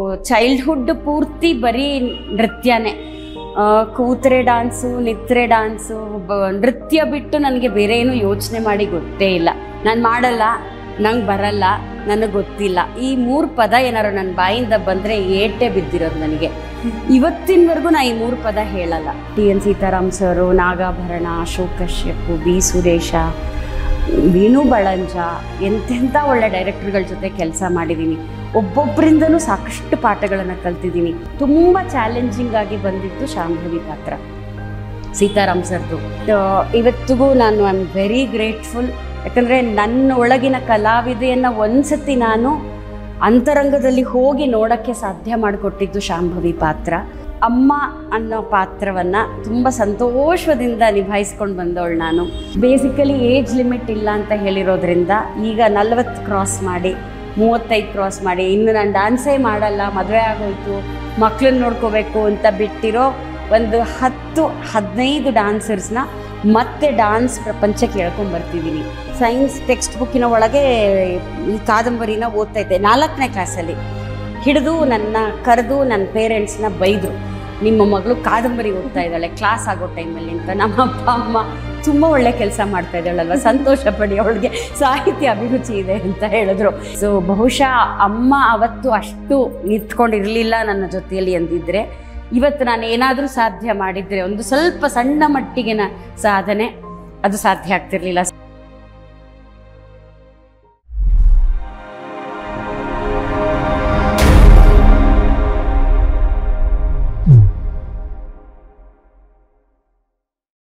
Childhood ಪೂರ್ತಿ ಬರೀ ನೃತ್ಯನೇ, ಕೂತ್ರೆ ಡಾನ್ಸು, ನಿತ್ರೆ ಡಾನ್ಸು, ನೃತ್ಯ ಬಿಟ್ಟು ನನಗೆ ಬೇರೆ ಏನು ಯೋಚನೆ ಮಾಡಿ ಗೊತ್ತೇ ಇಲ್ಲ. ನಾನು ಮಾಡಲ್ಲ, ನಂಗೆ ಬರಲ್ಲ, ನನಗೆ ಗೊತ್ತಿಲ್ಲ, ಈ 3 ಪದ ಏನಾರು ನನ್ನ ಬಾಯಿಂದ ಬಂದರೆ ಏಟೆ ಬಿದ್ದಿರೋದು ನನಗೆ. ಇವತ್ತಿನವರೆಗೂ ನಾ ಈ 3 ಪದ ಹೇಳಲ್ಲ. TN Sitaram sir, Nagabharana, Ashok Kashyap, B Suresh, Veenu Balanja, ಎಂತೆಂಥ ಒಳ್ಳೆ ಡೈರೆಕ್ಟರ್ಗಳ ಜೊತೆ ಕೆಲಸ ಮಾಡಿದ್ದೀನಿ. ಒಬ್ಬೊಬ್ಬರಿಂದನೂ ಸಾಕಷ್ಟು ಪಾಠಗಳನ್ನು ಕಲ್ತಿದ್ದೀನಿ. ತುಂಬ ಚಾಲೆಂಜಿಂಗ್ ಆಗಿ ಬಂದಿತ್ತು ಶಾಂಭವಿ ಪಾತ್ರ ಸೀತಾರಾಮ್ ಸರ್ದು. ಇವತ್ತಿಗೂ ನಾನು ಐ ಆಮ್ ವೆರಿ ಗ್ರೇಟ್ಫುಲ್. ಯಾಕಂದರೆ ನನ್ನ ಒಳಗಿನ ಕಲಾವಿದೆಯನ್ನು ಒಂದ್ಸತಿ ನಾನು ಅಂತರಂಗದಲ್ಲಿ ಹೋಗಿ ನೋಡೋಕ್ಕೆ ಸಾಧ್ಯ ಮಾಡಿಕೊಟ್ಟಿದ್ದು ಶಾಂಭವಿ ಪಾತ್ರ. ಅಮ್ಮ ಅನ್ನೋ ಪಾತ್ರವನ್ನು ತುಂಬ ಸಂತೋಷದಿಂದ ನಿಭಾಯಿಸ್ಕೊಂಡು ಬಂದವಳು ನಾನು. ಬೇಸಿಕಲಿ ಏಜ್ ಲಿಮಿಟ್ ಇಲ್ಲ ಅಂತ ಹೇಳಿರೋದ್ರಿಂದ ಈಗ 40 ಕ್ರಾಸ್ ಮಾಡಿ 35 ಕ್ರಾಸ್ ಮಾಡಿ ಇನ್ನು ನಾನು ಡ್ಯಾನ್ಸೇ ಮಾಡಲ್ಲ, ಮದುವೆ ಆಗೋಯ್ತು, ಮಕ್ಕಳನ್ನ ನೋಡ್ಕೋಬೇಕು ಅಂತ ಬಿಟ್ಟಿರೋ ಒಂದು 10-15 ಡಾನ್ಸರ್ಸ್ನ ಮತ್ತೆ ಡಾನ್ಸ್ ಪ್ರಪಂಚಕ್ಕೆ ಹೇಳ್ಕೊಂಬರ್ತಿದ್ದೀನಿ. ಸೈನ್ಸ್ ಟೆಕ್ಸ್ಟ್ ಬುಕ್ಕಿನ ಒಳಗೆ ಈ ಕಾದಂಬರಿನ ಓದ್ತಾ ಇದ್ದೆ 4ನೇ ಕ್ಲಾಸಲ್ಲಿ. ಹಿಡಿದು ನನ್ನ ಕರೆದು ನನ್ನ ಪೇರೆಂಟ್ಸ್ನ ಬೈದರು, ನಿಮ್ಮ ಮಗಳು ಕಾದಂಬರಿ ಓದ್ತಾ ಇದ್ದಾಳೆ ಕ್ಲಾಸ್ ಆಗೋ ಟೈಮಲ್ಲಿ ಅಂತ. ನಮ್ಮ ಅಪ್ಪ ಅಮ್ಮ ತುಂಬ ಒಳ್ಳೆ ಕೆಲಸ ಮಾಡ್ತಾ ಇದ್ದಾಳಲ್ವ, ಸಂತೋಷ ಪಡಿ, ಅವಳಿಗೆ ಸಾಹಿತ್ಯ ಅಭಿರುಚಿ ಇದೆ ಅಂತ ಹೇಳಿದ್ರು. ಸೊ ಬಹುಶಃ ಅಮ್ಮ ಅವತ್ತು ಅಷ್ಟು ನಿಂತ್ಕೊಂಡಿರಲಿಲ್ಲ ನನ್ನ ಜೊತೆಯಲ್ಲಿ ಅಂದಿದ್ರೆ ಇವತ್ತು ನಾನು ಏನಾದರೂ ಸಾಧ್ಯ ಮಾಡಿದರೆ, ಒಂದು ಸ್ವಲ್ಪ ಸಣ್ಣ ಮಟ್ಟಿಗಿನ ಸಾಧನೆ, ಅದು ಸಾಧ್ಯ ಆಗ್ತಿರ್ಲಿಲ್ಲ.